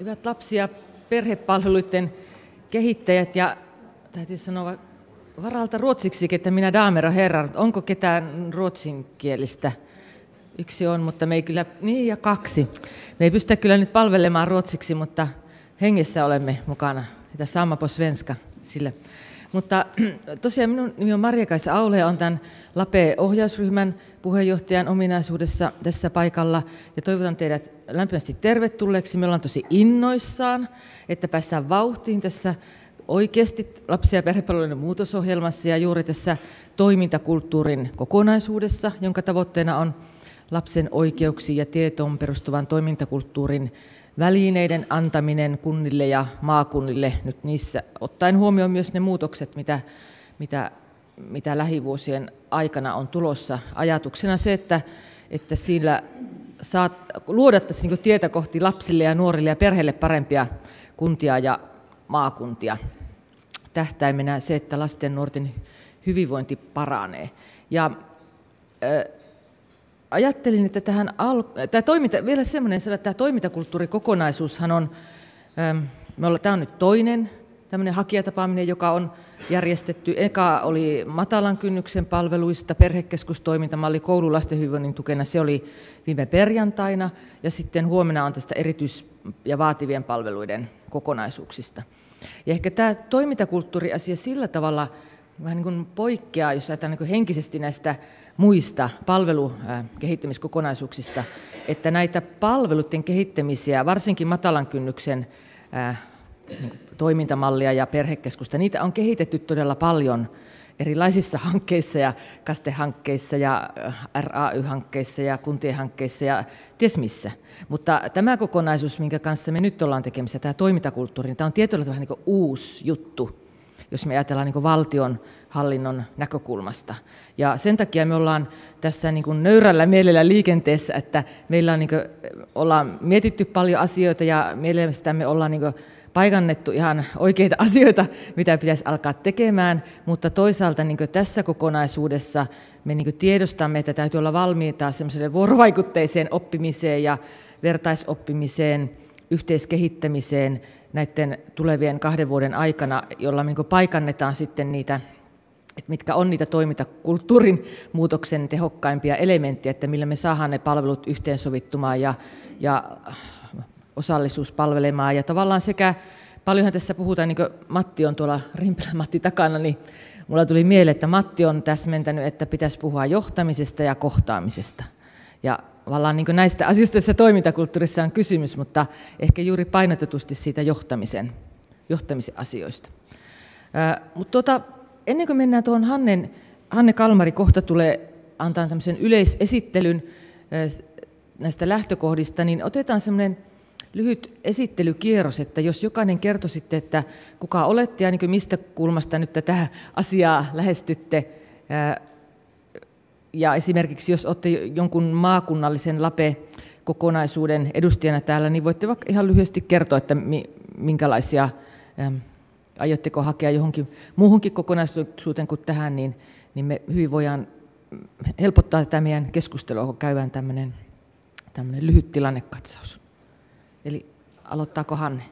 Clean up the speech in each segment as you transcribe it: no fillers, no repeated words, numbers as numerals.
Hyvät lapsi- ja perhepalveluiden kehittäjät ja täytyy sanoa varalta ruotsiksi, että minä damer och herrar, onko ketään ruotsinkielistä? Yksi on, mutta me ei kyllä, niin ja kaksi. Me ei pystytä kyllä nyt palvelemaan ruotsiksi, mutta hengessä olemme mukana. Tämä samma på svenska sille. Mutta tosiaan minun nimi on Maria-Kaisa Aule ja olen tämän LAPE-ohjausryhmän puheenjohtajan ominaisuudessa tässä paikalla. Ja toivotan teidät lämpimästi tervetulleeksi. Me ollaan tosi innoissaan, että päästään vauhtiin tässä oikeasti lapsi- ja perhepalveluiden muutosohjelmassa ja juuri tässä toimintakulttuurin kokonaisuudessa, jonka tavoitteena on lapsen oikeuksiin ja tietoon perustuvan toimintakulttuurin välineiden antaminen kunnille ja maakunnille nyt niissä, ottaen huomioon myös ne muutokset, mitä lähivuosien aikana on tulossa. Ajatuksena se, että sillä luodattaisiin niin tietä kohti lapsille ja nuorille ja perheille parempia kuntia ja maakuntia. Tähtäimenä se, että lasten ja nuorten hyvinvointi paranee. Ja ajattelin, että vielä semmoinen, että tämä toimintakulttuurikokonaisuushan on, tämä on nyt toinen tämmöinen hakijatapaaminen, joka on järjestetty. Eka oli matalan kynnyksen palveluista, perhekeskustoimintamalli koululasten hyvinvoinnin tukena, se oli viime perjantaina, ja sitten huomenna on tästä erityis- ja vaativien palveluiden kokonaisuuksista. Ja ehkä tämä toimintakulttuuriasia sillä tavalla vähän niin kuin poikkeaa, jos ajatellaan niin henkisesti näistä muista palvelukehittämiskokonaisuuksista, että näitä palveluiden kehittämisiä, varsinkin matalan kynnyksen toimintamallia ja perhekeskusta, niitä on kehitetty todella paljon erilaisissa hankkeissa ja kastehankkeissa ja RAY-hankkeissa ja kuntien hankkeissa ja ties missä. Mutta tämä kokonaisuus, minkä kanssa me nyt ollaan tekemisissä, tämä toimintakulttuuri, niin tämä on tietyllä tavalla niin uusi juttu, jos me ajatellaan niin valtion hallinnon näkökulmasta. Ja sen takia me ollaan tässä niin nöyrällä mielellä liikenteessä, että meillä on ollaan mietitty paljon asioita ja mielestämme ollaan paikannettu ihan oikeita asioita, mitä pitäisi alkaa tekemään, mutta toisaalta tässä kokonaisuudessa me tiedostamme, että täytyy olla valmiita semmoiselle vuorovaikutteiseen oppimiseen ja vertaisoppimiseen, yhteiskehittämiseen näiden tulevien 2 vuoden aikana, jolla paikannetaan sitten niitä, että mitkä on niitä toimintakulttuurin muutoksen tehokkaimpia elementtejä, että millä me saadaan ne palvelut yhteensovittumaan ja osallisuus palvelemaan. Ja tavallaan paljonhan tässä puhutaan, niin kuin Matti on tuolla Rimpelän Matti takana, niin mulla tuli mieleen, että Matti on täsmentänyt, että pitäisi puhua johtamisesta ja kohtaamisesta. Ja tavallaan niin näistä asioista tässä toimintakulttuurissa on kysymys, mutta ehkä juuri painotetusti siitä johtamisen asioista. Mutta ennen kuin mennään tuohon Hanne Kalmari kohta tulee antaa tämmöisen yleisesittelyn näistä lähtökohdista, niin otetaan semmoinen lyhyt esittelykierros, että jos jokainen kertoisitte, että kuka olette ja mistä kulmasta nyt tätä asiaa lähestytte. Ja esimerkiksi jos olette jonkun maakunnallisen LAPE-kokonaisuuden edustajana täällä, niin voitte vaikka ihan lyhyesti kertoa, että minkälaisia, aiotteko hakea johonkin muuhunkin kokonaisuuteen kuin tähän, niin me hyvin voidaan helpottaa tätä meidän keskustelua, kun käydään tämmöinen lyhyt tilannekatsaus. Eli aloittaako Hanne?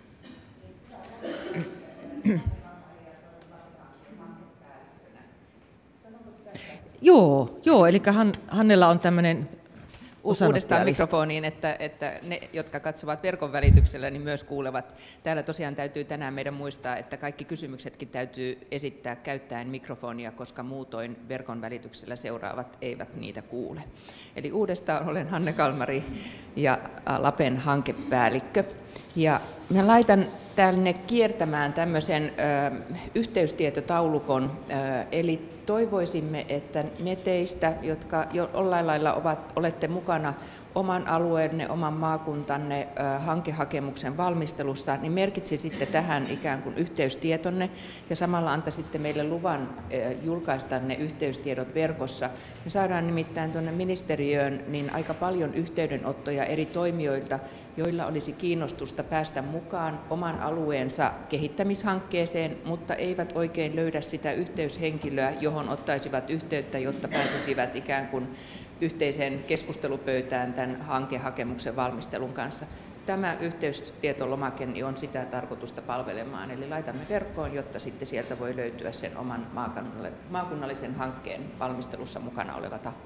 Joo, eli Hannella on tämmöinen uudestaan mikrofoniin, että ne, jotka katsovat verkon välityksellä, niin myös kuulevat. Täällä tosiaan täytyy tänään meidän muistaa, että kaikki kysymyksetkin täytyy esittää käyttäen mikrofonia, koska muutoin verkon välityksellä seuraavat eivät niitä kuule. Eli uudestaan olen Hanne Kalmari ja LAPEn hankepäällikkö. Ja mä laitan tänne kiertämään tämmöisen yhteystietotaulukon, eli toivoisimme, että ne teistä, jotka jollain lailla olette mukana oman alueenne, oman maakuntanne hankehakemuksen valmistelussa, niin merkitsisitte tähän ikään kuin yhteystietonne ja samalla antaisitte meille luvan julkaista ne yhteystiedot verkossa. Me saadaan nimittäin tuonne ministeriöön niin aika paljon yhteydenottoja eri toimijoilta, joilla olisi kiinnostusta päästä mukaan oman alueensa kehittämishankkeeseen, mutta eivät oikein löydä sitä yhteyshenkilöä, johon ottaisivat yhteyttä, jotta pääsisivät ikään kuin yhteiseen keskustelupöytään tämän hankehakemuksen valmistelun kanssa. Tämä yhteystietolomake on sitä tarkoitusta palvelemaan, eli laitamme verkkoon, jotta sitten sieltä voi löytyä sen oman maakunnallisen hankkeen valmistelussa mukana oleva taho.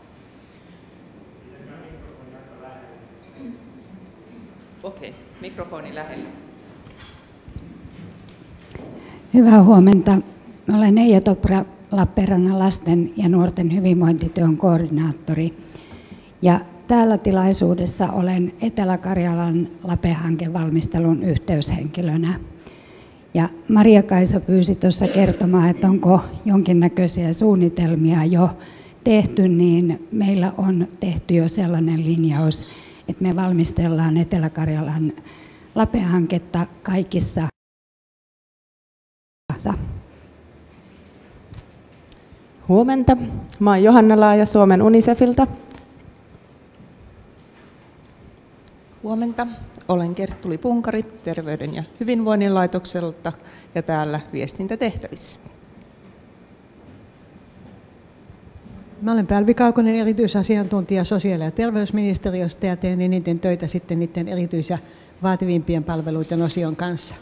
Okei, mikrofoni lähellä. Hyvää huomenta. Olen Eija Topra, Lappeenrannan lasten ja nuorten hyvinvointityön koordinaattori. Ja täällä tilaisuudessa olen Etelä-Karjalan LAPE-hankevalmistelun yhteyshenkilönä. Ja Maria-Kaisa pyysi tuossa kertomaan, että onko jonkinnäköisiä suunnitelmia jo tehty, niin meillä on tehty jo sellainen linjaus, että me valmistellaan Etelä-Karjalan LAPE-hanketta kaikissa. Huomenta. Mä oon Johanna Laaja Suomen Unicefilta. Huomenta. Olen Kerttuli Punkari Terveyden ja hyvinvoinnin laitokselta ja täällä viestintätehtävissä. Mä olen Päälvi Kaukonen, erityisasiantuntija sosiaali- ja terveysministeriöstä ja teen eniten töitä sitten niiden erityis- ja vaativimpien palveluiden osion kanssa.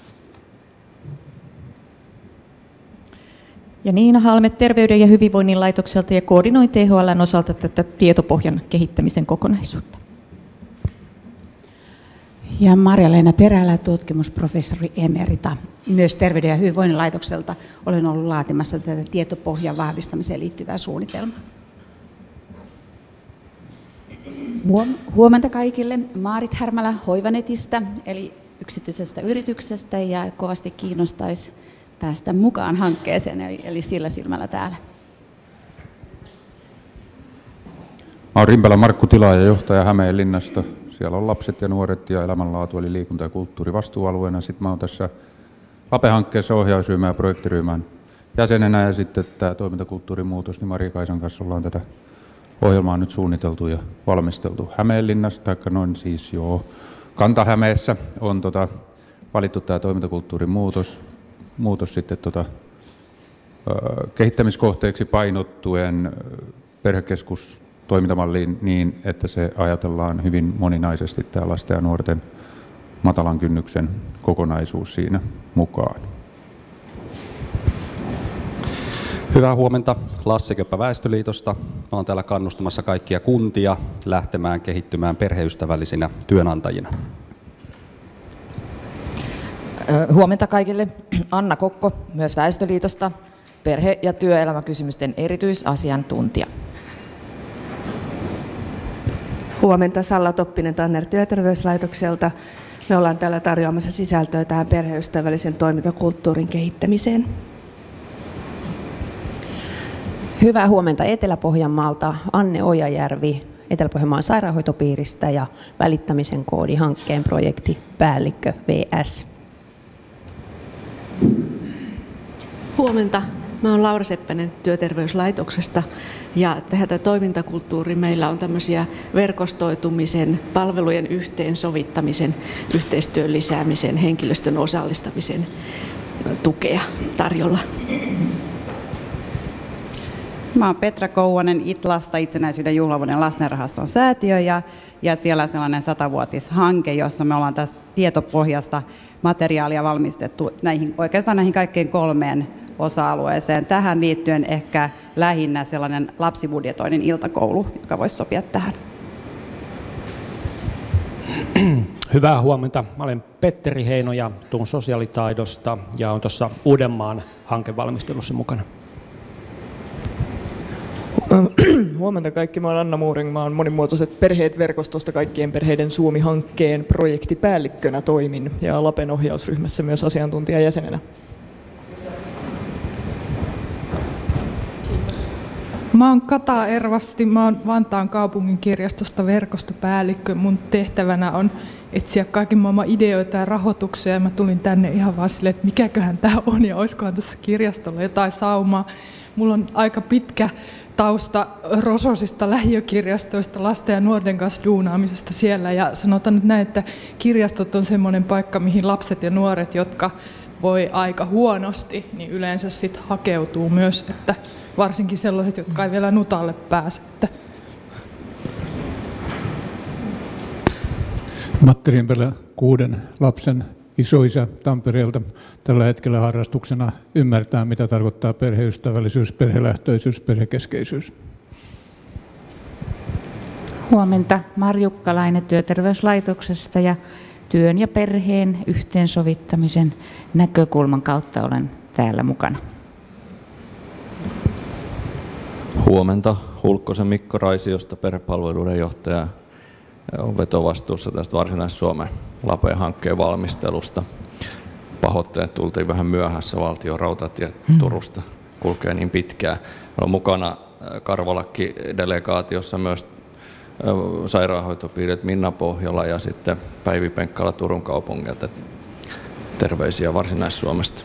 Ja Niina Halme Terveyden ja hyvinvoinnin laitokselta ja koordinoin THL:n osalta tätä tietopohjan kehittämisen kokonaisuutta. Ja Marja-Leena Perälä, tutkimusprofessori emerita, myös Terveyden ja hyvinvoinnin laitokselta. Olen ollut laatimassa tätä tietopohjan vahvistamiseen liittyvää suunnitelmaa. Huomenta kaikille. Maarit Härmälä Hoivanetistä, eli yksityisestä yrityksestä, ja kovasti kiinnostaisi päästä mukaan hankkeeseen, eli sillä silmällä täällä. Mä oon Rimpelän Markku, tilaajajohtaja Hämeenlinnasta. Siellä on lapset ja nuoret ja elämänlaatu, eli liikunta- ja kulttuuri vastuualueena. Sitten mä oon tässä LAPE-hankkeessa ohjausryhmän ja projektiryhmän jäsenenä, ja sitten tämä toimintakulttuurin muutos, niin Maria-Kaisan kanssa ollaan tätä ohjelmaa nyt suunniteltu ja valmisteltu Hämeenlinnassa, taikka noin siis Kanta-Hämeessä on valittu tämä toimintakulttuurin muutos sitten kehittämiskohteeksi painottuen perhekeskustoimintamalliin niin, että se ajatellaan hyvin moninaisesti tämä lasten ja nuorten matalan kynnyksen kokonaisuus siinä mukaan. Hyvää huomenta. Lassi Köppä Väestöliitosta. Olen täällä kannustamassa kaikkia kuntia lähtemään kehittymään perheystävällisinä työnantajina. Huomenta kaikille. Anna Kokko, myös Väestöliitosta, perhe- ja työelämäkysymysten erityisasiantuntija. Huomenta. Salla Toppinen Tanner Työterveyslaitokselta. Me ollaan täällä tarjoamassa sisältöä tähän perheystävällisen toimintakulttuurin kehittämiseen. Hyvää huomenta Etelä-Pohjanmaalta. Anne Ojajärvi Etelä-Pohjanmaan sairaanhoitopiiristä ja välittämisen koodihankkeen projektipäällikkö VS. Huomenta. Mä oon Laura Seppänen Työterveyslaitoksesta ja tätä toimintakulttuuri meillä on tämmöisiä verkostoitumisen, palvelujen yhteensovittamisen, yhteistyön lisäämisen, henkilöstön osallistamisen tukea tarjolla. Mä oon Petra Kouvonen Itlasta, itsenäisyyden juhlavuoden lastenrahaston säätiö ja siellä on sellainen 100-vuotishanke, jossa me ollaan tästä tietopohjasta materiaalia valmistettu oikeastaan näihin kaikkein 3 osa-alueeseen. Tähän liittyen ehkä lähinnä sellainen lapsibudjetoinnin iltakoulu, joka voisi sopia tähän. Hyvää huomenta. Mä olen Petteri Heino ja tuun sosiaalitaidosta ja olen tuossa Uudenmaan hankevalmistelussa mukana. Huomenta kaikki, mä olen Anna Muuring, mä olen Monimuotoiset perheet verkostosta kaikkien perheiden Suomi-hankkeen projektipäällikkönä toimin ja LAPEn ohjausryhmässä myös asiantuntijajäsenenä. Mä oon Kata Ervasti, mä oon Vantaan kaupungin kirjastosta verkostopäällikkö. Mun tehtävänä on etsiä kaiken maailman ideoita ja rahoituksia ja mä tulin tänne ihan vaan silleen, että mikäköhän tää on ja olisikohan tässä kirjastolla jotain saumaa. Mulla on aika pitkä tausta Rososista lähiökirjastoista, lasten ja nuorten kanssa duunaamisesta siellä ja sanotaan nyt näin, että kirjastot on semmoinen paikka, mihin lapset ja nuoret, jotka voi aika huonosti, niin yleensä sit hakeutuu myös, että varsinkin sellaiset, jotka ei vielä nutalle pääse. Matti Rimpelä, 6 lapsen isoisä Tampereelta. Tällä hetkellä harrastuksena ymmärtää, mitä tarkoittaa perheystävällisyys, perhelähtöisyys, perhekeskeisyys. Huomenta, Marjukka Laine Työterveyslaitoksesta ja työn ja perheen yhteensovittamisen näkökulman kautta olen täällä mukana. Huomenta, Hulkkosen Mikko Raisiosta, perhepalveluiden johtaja, on vetovastuussa tästä Varsinais-Suomen LAPE-hankkeen valmistelusta. Pahoitteet, tultiin vähän myöhässä, Valtion rautatie Turusta kulkee niin pitkään. Olen mukana Karvalakki-delegaatiossa myös sairaanhoitopiirit Minna Pohjola ja sitten Päivi Penkkala Turun kaupungilta. Terveisiä Varsinais-Suomesta.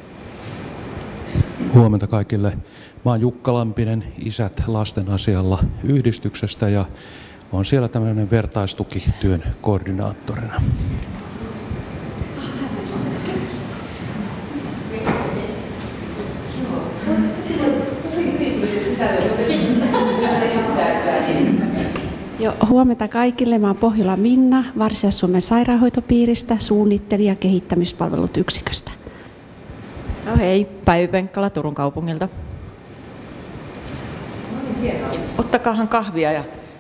Huomenta kaikille. Mä oon Jukka Lampinen Isät lasten asialla -yhdistyksestä ja olen siellä tämmöinen vertaistukityön koordinaattorina. Jo, huomenta kaikille. Mä oon Pohjola Minna Varsinais-Suomen sairaanhoitopiiristä, suunnittelija kehittämispalvelut yksiköstä. No hei, Päivi Penkkala Turun kaupungilta. Ottakaahan kahvia.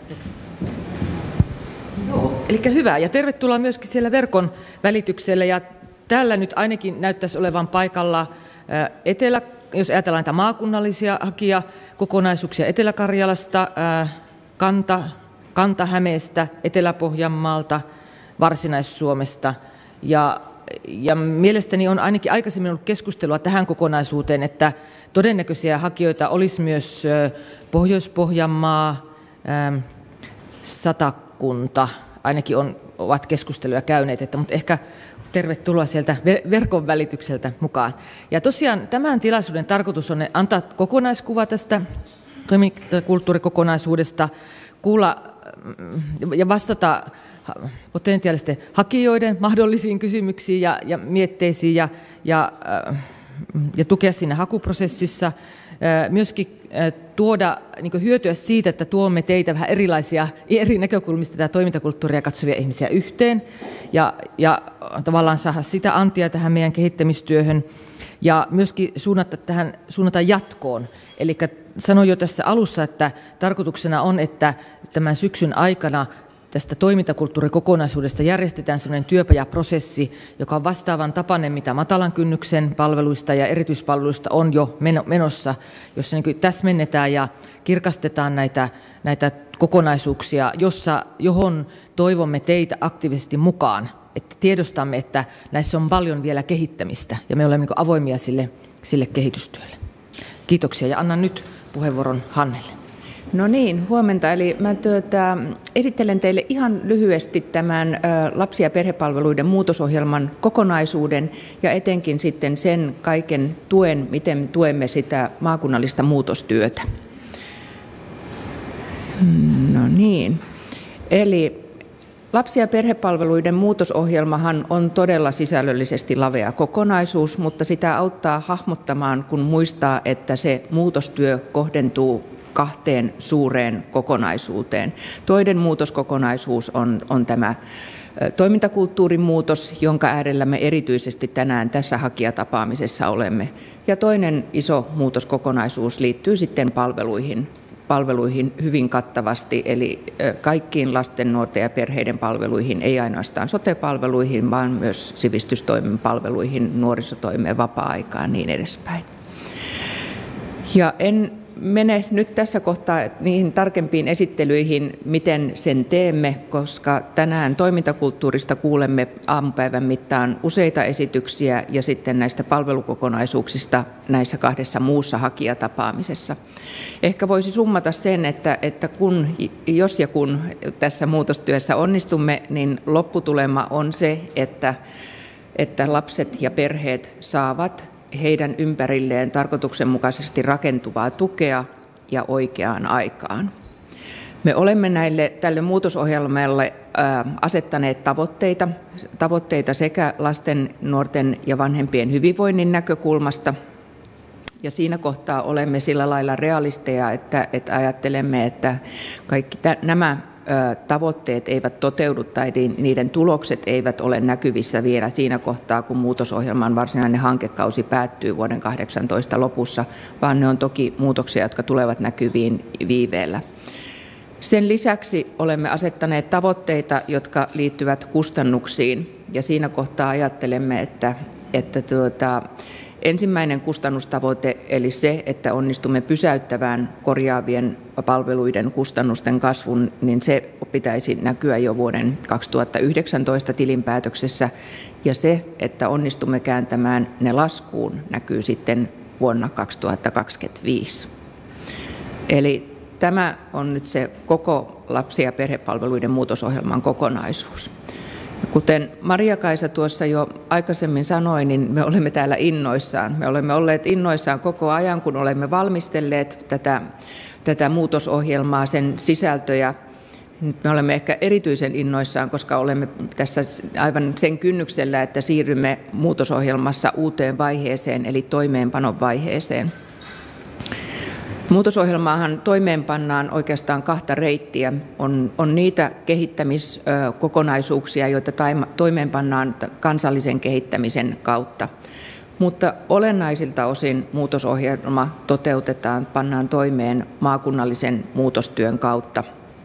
Joo, eli hyvä. Ja tervetuloa myöskin siellä verkon välityksellä. Ja täällä nyt ainakin näyttäisi olevan paikalla jos ajatellaan näitä maakunnallisia hakijakokonaisuuksia Etelä-Karjalasta, Kanta-Hämeestä, Etelä-Pohjanmaalta, Varsinais-Suomesta. Ja mielestäni on ainakin aikaisemmin ollut keskustelua tähän kokonaisuuteen, että todennäköisiä hakijoita olisi myös Pohjois-Pohjanmaa, Satakunta, ainakin ovat keskusteluja käyneet, mutta ehkä tervetuloa sieltä verkon välitykseltä mukaan. Ja tosiaan tämän tilaisuuden tarkoitus on antaa kokonaiskuva tästä toimintakulttuurikokonaisuudesta, kuulla ja vastata potentiaalisten hakijoiden mahdollisiin kysymyksiin ja mietteisiin ja tukea siinä hakuprosessissa. Myöskin tuoda hyötyä siitä, että tuomme teitä vähän erilaisia eri näkökulmista tätä toimintakulttuuria katsovia ihmisiä yhteen ja tavallaan saada sitä antia tähän meidän kehittämistyöhön ja myöskin suunnata jatkoon. Eli sanoin jo tässä alussa, että tarkoituksena on, että tämän syksyn aikana tästä toimintakulttuurikokonaisuudesta järjestetään sellainen työpajaprosessi, joka on vastaavan tapainen, mitä matalan kynnyksen palveluista ja erityispalveluista on jo menossa, jossa niin täsmennetään ja kirkastetaan näitä kokonaisuuksia, johon toivomme teitä aktiivisesti mukaan. Että tiedostamme, että näissä on paljon vielä kehittämistä ja me olemme avoimia sille kehitystyölle. Kiitoksia ja annan nyt puheenvuoron Hannelle. No niin, huomenta. Eli mä esittelen teille ihan lyhyesti tämän lapsi- ja perhepalveluiden muutosohjelman kokonaisuuden ja etenkin sitten sen kaiken tuen, miten tuemme sitä maakunnallista muutostyötä. No niin, eli lapsi- ja perhepalveluiden muutosohjelmahan on todella sisällöllisesti lavea kokonaisuus, mutta sitä auttaa hahmottamaan, kun muistaa, että se muutostyö kohdentuu 2 suureen kokonaisuuteen. Toinen muutoskokonaisuus on tämä toimintakulttuurin muutos, jonka äärellä me erityisesti tänään tässä hakijatapaamisessa olemme. Ja toinen iso muutoskokonaisuus liittyy sitten palveluihin hyvin kattavasti, eli kaikkiin lasten, nuorten ja perheiden palveluihin, ei ainoastaan sote-palveluihin, vaan myös sivistystoimen palveluihin, nuorisotoimeen, vapaa-aikaan niin edespäin. Ja en mene nyt tässä kohtaa niihin tarkempiin esittelyihin, miten sen teemme, koska tänään toimintakulttuurista kuulemme aamupäivän mittaan useita esityksiä ja sitten näistä palvelukokonaisuuksista näissä 2 muussa hakijatapaamisessa. Ehkä voisi summata sen, että jos ja kun tässä muutostyössä onnistumme, niin lopputulema on se, että lapset ja perheet saavat heidän ympärilleen tarkoituksenmukaisesti rakentuvaa tukea ja oikeaan aikaan. Me olemme tälle muutosohjelmalle asettaneet tavoitteita sekä lasten, nuorten ja vanhempien hyvinvoinnin näkökulmasta. Ja siinä kohtaa olemme sillä lailla realisteja, että ajattelemme, että kaikki nämä tavoitteet eivät toteudu tai niiden tulokset eivät ole näkyvissä vielä siinä kohtaa, kun muutosohjelman varsinainen hankekausi päättyy vuoden 2018 lopussa, vaan ne on toki muutoksia, jotka tulevat näkyviin viiveellä. Sen lisäksi olemme asettaneet tavoitteita, jotka liittyvät kustannuksiin, ja siinä kohtaa ajattelemme, että ensimmäinen kustannustavoite, eli se, että onnistumme pysäyttämään korjaavien palveluiden kustannusten kasvun, niin se pitäisi näkyä jo vuoden 2019 tilinpäätöksessä, ja se, että onnistumme kääntämään ne laskuun, näkyy sitten vuonna 2025. Eli tämä on nyt se koko lapsi- ja perhepalveluiden muutosohjelman kokonaisuus. Kuten Maria-Kaisa tuossa jo aikaisemmin sanoi, niin me olemme täällä innoissaan. Me olemme olleet innoissaan koko ajan, kun olemme valmistelleet tätä muutosohjelmaa, sen sisältöjä. Nyt me olemme ehkä erityisen innoissaan, koska olemme tässä aivan sen kynnyksellä, että siirrymme muutosohjelmassa uuteen vaiheeseen, eli toimeenpanon vaiheeseen. Muutosohjelmaahan toimeenpannaan oikeastaan 2 reittiä. On niitä kehittämiskokonaisuuksia, joita toimeenpannaan kansallisen kehittämisen kautta. Mutta olennaisilta osin muutosohjelma pannaan toimeen maakunnallisen muutostyön kautta.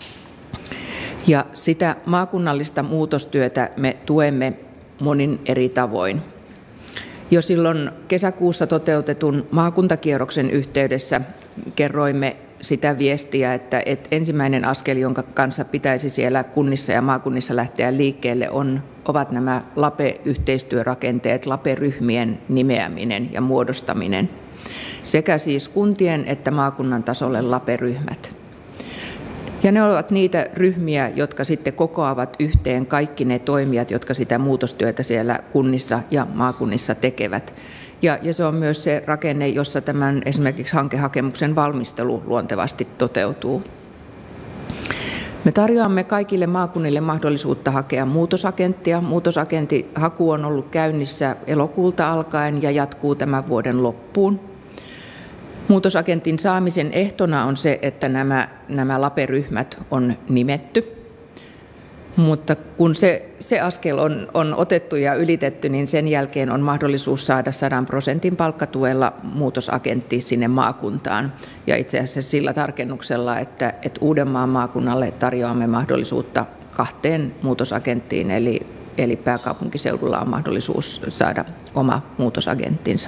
Ja sitä maakunnallista muutostyötä me tuemme monin eri tavoin. Jo silloin kesäkuussa toteutetun maakuntakierroksen yhteydessä kerroimme sitä viestiä, että ensimmäinen askel, jonka kanssa pitäisi siellä kunnissa ja maakunnissa lähteä liikkeelle, ovat nämä LAPE-yhteistyörakenteet, LAPE-ryhmien nimeäminen ja muodostaminen, sekä siis kuntien että maakunnan tasolle LAPE-ryhmät. Ja ne ovat niitä ryhmiä, jotka sitten kokoavat yhteen kaikki ne toimijat, jotka sitä muutostyötä siellä kunnissa ja maakunnissa tekevät. Ja se on myös se rakenne, jossa tämän esimerkiksi hankehakemuksen valmistelu luontevasti toteutuu. Me tarjoamme kaikille maakunnille mahdollisuutta hakea muutosagenttia. Muutosagenttihaku on ollut käynnissä elokuulta alkaen ja jatkuu tämän vuoden loppuun. Muutosagentin saamisen ehtona on se, että nämä LAPE-ryhmät on nimetty, mutta kun se askel on otettu ja ylitetty, niin sen jälkeen on mahdollisuus saada 100% palkkatuella muutosagentti sinne maakuntaan. Ja itse asiassa sillä tarkennuksella, että Uudenmaan maakunnalle tarjoamme mahdollisuutta 2 muutosagenttiin, eli pääkaupunkiseudulla on mahdollisuus saada oma muutosagenttinsa.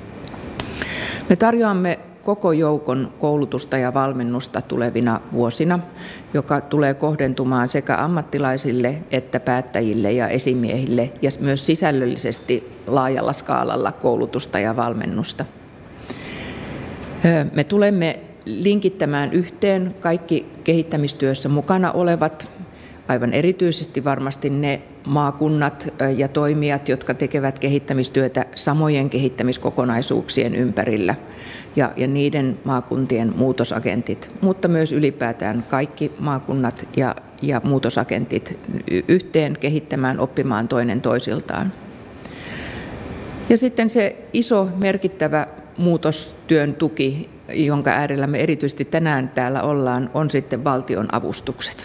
Me tarjoamme koko joukon koulutusta ja valmennusta tulevina vuosina, joka tulee kohdentumaan sekä ammattilaisille että päättäjille ja esimiehille, ja myös sisällöllisesti laajalla skaalalla koulutusta ja valmennusta. Me tulemme linkittämään yhteen kaikki kehittämistyössä mukana olevat, aivan erityisesti varmasti ne maakunnat ja toimijat, jotka tekevät kehittämistyötä samojen kehittämiskokonaisuuksien ympärillä, ja niiden maakuntien muutosagentit, mutta myös ylipäätään kaikki maakunnat ja muutosagentit yhteen kehittämään, oppimaan toinen toisiltaan. Ja sitten se iso merkittävä muutostyön tuki, jonka äärellä me erityisesti tänään täällä ollaan, on sitten valtion avustukset.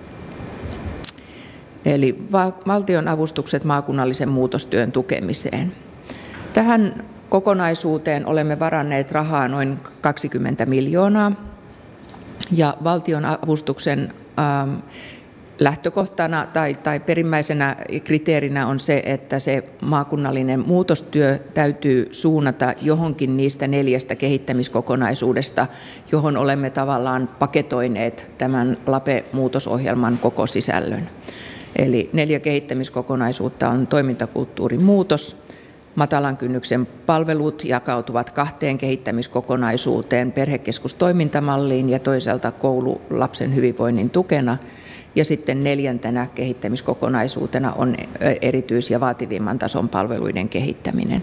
Eli valtion avustukset maakunnallisen muutostyön tukemiseen. Tähän kokonaisuuteen olemme varanneet rahaa noin 20 miljoonaa, ja valtion avustuksen lähtökohtana tai perimmäisenä kriteerinä on se, että se maakunnallinen muutostyö täytyy suunnata johonkin niistä 4 kehittämiskokonaisuudesta, johon olemme tavallaan paketoineet tämän LAPE-muutosohjelman koko sisällön. Eli 4 kehittämiskokonaisuutta on toimintakulttuurin muutos, matalan kynnyksen palvelut jakautuvat 2 kehittämiskokonaisuuteen, perhekeskustoimintamalliin ja toisaalta koulu lapsen hyvinvoinnin tukena. Ja sitten 4. kehittämiskokonaisuutena on erityis- ja vaativimman tason palveluiden kehittäminen.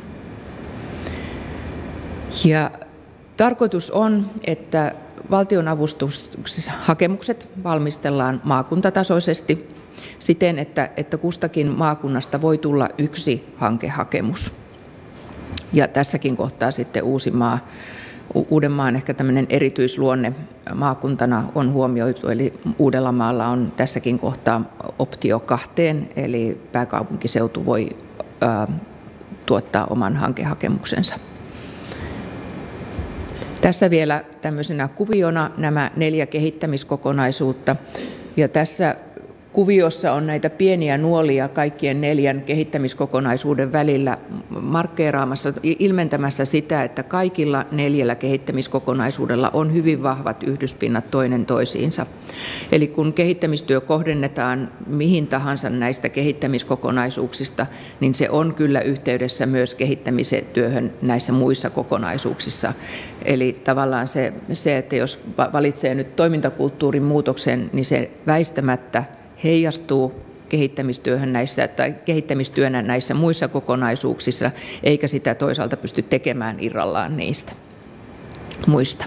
Ja tarkoitus on, että valtionavustushakemukset valmistellaan maakuntatasoisesti siten, että kustakin maakunnasta voi tulla 1 hankehakemus. Ja tässäkin kohtaa sitten Uusimaa Uudenmaan ehkä tämmöinen erityisluonne maakuntana on huomioitu, eli Uudellamaalla on tässäkin kohtaa optio 2, eli pääkaupunkiseutu voi tuottaa oman hankehakemuksensa. Tässä vielä tämmöisenä kuviona nämä 4 kehittämiskokonaisuutta, ja tässä kuviossa on näitä pieniä nuolia kaikkien 4 kehittämiskokonaisuuden välillä markkeeraamassa, ilmentämässä sitä, että kaikilla 4 kehittämiskokonaisuudella on hyvin vahvat yhdyspinnat toinen toisiinsa. Eli kun kehittämistyö kohdennetaan mihin tahansa näistä kehittämiskokonaisuuksista, niin se on kyllä yhteydessä myös kehittämistyöhön näissä muissa kokonaisuuksissa. Eli tavallaan se, että jos valitsee nyt toimintakulttuurin muutoksen, niin se väistämättä heijastuu kehittämistyönä näissä muissa kokonaisuuksissa, eikä sitä toisaalta pysty tekemään irrallaan niistä muista.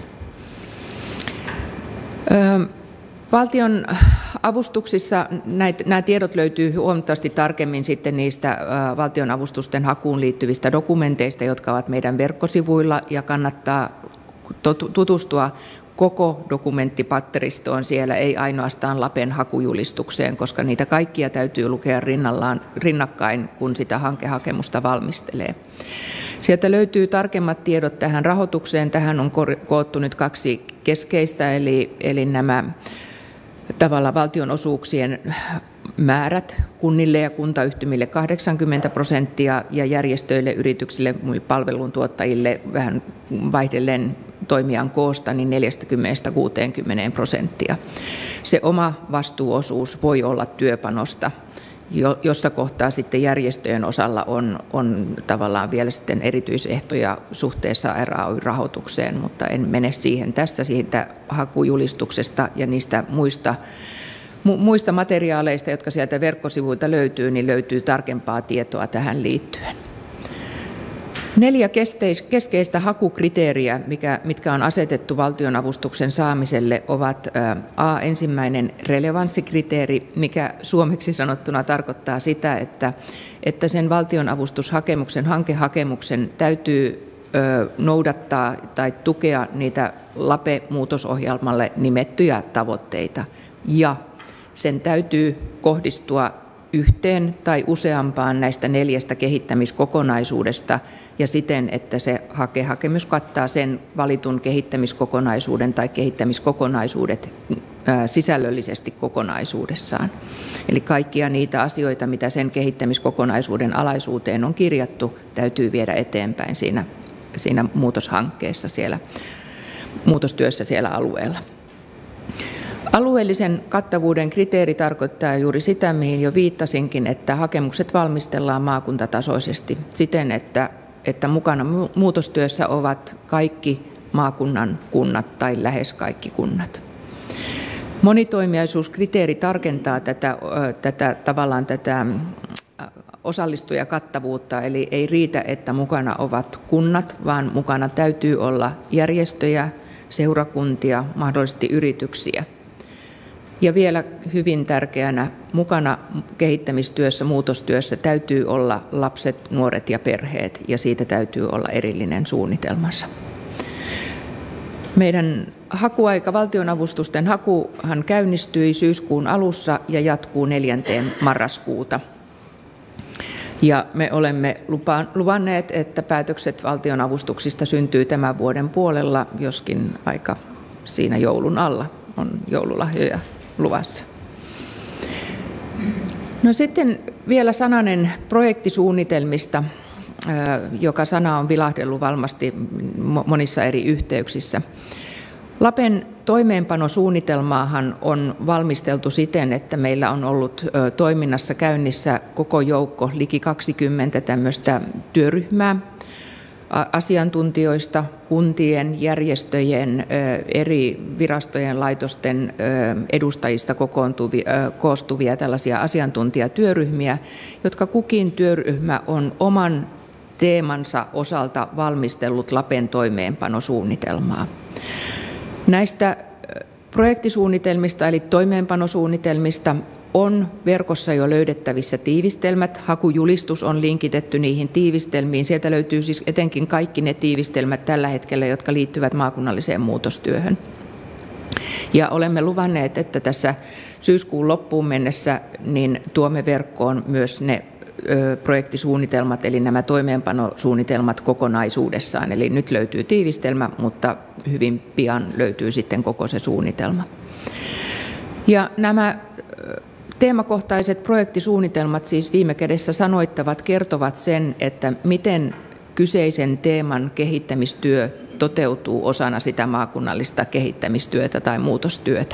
Valtion avustuksissa nämä tiedot löytyy huomattavasti tarkemmin sitten niistä valtion avustusten hakuun liittyvistä dokumenteista, jotka ovat meidän verkkosivuilla, ja kannattaa tutustua koko dokumenttipatteristoon siellä, ei ainoastaan Lapen hakujulistukseen, koska niitä kaikkia täytyy lukea rinnakkain, kun sitä hankehakemusta valmistelee. Sieltä löytyy tarkemmat tiedot tähän rahoitukseen. Tähän on koottu nyt 2 keskeistä, eli nämä tavallaan valtionosuuksien määrät kunnille ja kuntayhtymille 80% ja järjestöille, yrityksille, muille palveluntuottajille vähän vaihdellen toimijan koosta niin 40–60%. Se oma vastuuosuus voi olla työpanosta, jossa kohtaa sitten järjestöjen osalla on tavallaan vielä sitten erityisehtoja suhteessa RAY-rahoitukseen, mutta en mene siihen tässä siitä hakujulistuksesta ja niistä muista materiaaleista, jotka sieltä verkkosivuilta löytyy, niin löytyy tarkempaa tietoa tähän liittyen. 4 keskeistä hakukriteeriä, mitkä on asetettu valtionavustuksen saamiselle, ovat ensimmäinen relevanssikriteeri, mikä suomeksi sanottuna tarkoittaa sitä, että sen valtionavustushakemuksen, hankehakemuksen täytyy noudattaa tai tukea niitä LAPE-muutosohjelmalle nimettyjä tavoitteita, ja sen täytyy kohdistua yhteen tai useampaan näistä 4 kehittämiskokonaisuudesta ja siten, että se hakemus kattaa sen valitun kehittämiskokonaisuuden tai kehittämiskokonaisuudet sisällöllisesti kokonaisuudessaan. Eli kaikkia niitä asioita, mitä sen kehittämiskokonaisuuden alaisuuteen on kirjattu, täytyy viedä eteenpäin siinä muutoshankkeessa, muutostyössä siellä alueella. Alueellisen kattavuuden kriteeri tarkoittaa juuri sitä, mihin jo viittasinkin, että hakemukset valmistellaan maakuntatasoisesti siten, että mukana muutostyössä ovat kaikki maakunnan kunnat tai lähes kaikki kunnat. Monitoimiaisuuskriteeri tarkentaa tätä osallistujakattavuutta, eli ei riitä, että mukana ovat kunnat, vaan mukana täytyy olla järjestöjä, seurakuntia, mahdollisesti yrityksiä. Ja vielä hyvin tärkeänä mukana kehittämistyössä, muutostyössä täytyy olla lapset, nuoret ja perheet, ja siitä täytyy olla erillinen suunnitelmansa. Meidän hakuaika, valtionavustusten hakuhan käynnistyi syyskuun alussa ja jatkuu 4. marraskuuta. Ja me olemme luvanneet, että päätökset valtionavustuksista syntyy tämän vuoden puolella, joskin aika siinä joulun alla on joululahjoja luvassa. No sitten vielä sananen projektisuunnitelmista, joka sana on vilahdellut varmasti monissa eri yhteyksissä. Lapen toimeenpanosuunnitelmaahan on valmisteltu siten, että meillä on ollut toiminnassa käynnissä koko joukko, liki 20 tämmöistä työryhmää asiantuntijoista, kuntien, järjestöjen, eri virastojen, laitosten edustajista koostuvia tällaisia asiantuntijatyöryhmiä, jotka kukin työryhmä on oman teemansa osalta valmistellut Lapen toimeenpanosuunnitelmaa. Näistä projektisuunnitelmista eli toimeenpanosuunnitelmista on verkossa jo löydettävissä tiivistelmät. Hakujulistus on linkitetty niihin tiivistelmiin. Sieltä löytyy siis etenkin kaikki ne tiivistelmät tällä hetkellä, jotka liittyvät maakunnalliseen muutostyöhön. Ja olemme luvanneet, että tässä syyskuun loppuun mennessä niin tuomme verkkoon myös ne projektisuunnitelmat, eli nämä toimeenpanosuunnitelmat kokonaisuudessaan. Eli nyt löytyy tiivistelmä, mutta hyvin pian löytyy sitten koko se suunnitelma. Ja nämä teemakohtaiset projektisuunnitelmat siis viime kädessä kertovat sen, että miten kyseisen teeman kehittämistyö toteutuu osana sitä maakunnallista kehittämistyötä tai muutostyötä.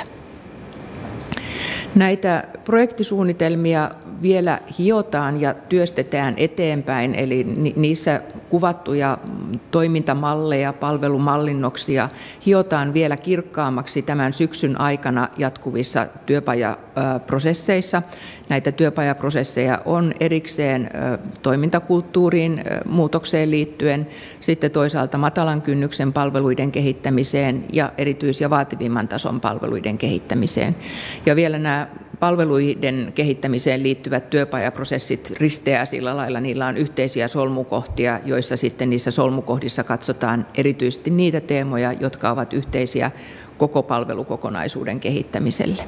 Näitä projektisuunnitelmia vielä hiotaan ja työstetään eteenpäin, eli niissä kuvattuja toimintamalleja, palvelumallinnoksia hiotaan vielä kirkkaammaksi tämän syksyn aikana jatkuvissa työpajaprosesseissa. Näitä työpajaprosesseja on erikseen toimintakulttuuriin muutokseen liittyen, sitten toisaalta matalan kynnyksen palveluiden kehittämiseen ja erityis- ja vaativimman tason palveluiden kehittämiseen. Ja vielä nämä palveluiden kehittämiseen liittyvät työpajaprosessit risteää sillä lailla, niillä on yhteisiä solmukohtia, joissa sitten niissä solmukohdissa katsotaan erityisesti niitä teemoja, jotka ovat yhteisiä koko palvelukokonaisuuden kehittämiselle.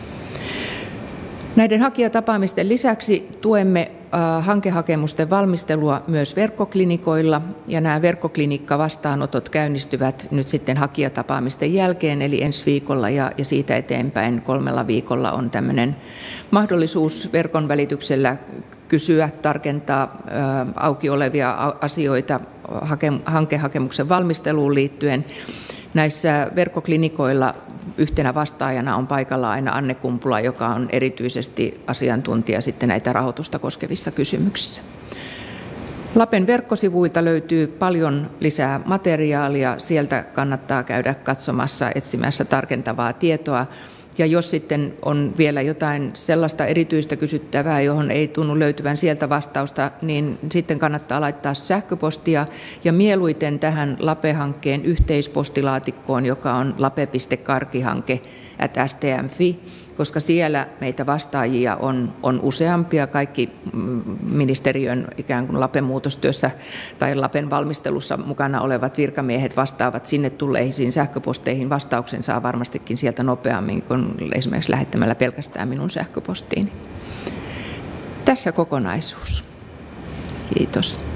Näiden hakijatapaamisten lisäksi tuemme hankehakemusten valmistelua myös verkkoklinikoilla, ja nämä verkkoklinikka-vastaanotot käynnistyvät nyt sitten hakijatapaamisten jälkeen, eli ensi viikolla ja siitä eteenpäin 3 viikolla on tämmöinen mahdollisuus verkon välityksellä kysyä, tarkentaa auki olevia asioita hankehakemuksen valmisteluun liittyen. Näissä verkkoklinikoilla yhtenä vastaajana on paikalla aina Anne Kumpula, joka on erityisesti asiantuntija sitten näitä rahoitusta koskevissa kysymyksissä. Lapen verkkosivuilta löytyy paljon lisää materiaalia. Sieltä kannattaa käydä katsomassa, etsimässä tarkentavaa tietoa. Ja jos sitten on vielä jotain sellaista erityistä kysyttävää, johon ei tunnu löytyvän sieltä vastausta, niin sitten kannattaa laittaa sähköpostia ja mieluiten tähän LAPE-hankkeen yhteispostilaatikkoon, joka on lape.karkihanke@stm.fi, koska siellä meitä vastaajia on useampia. Kaikki ministeriön ikään kuin LAPE-muutostyössä tai LAPEn valmistelussa mukana olevat virkamiehet vastaavat sinne tulleisiin sähköposteihin. Vastauksen saa varmastikin sieltä nopeammin kuin esimerkiksi lähettämällä pelkästään minun sähköpostiin. Tässä kokonaisuus. Kiitos.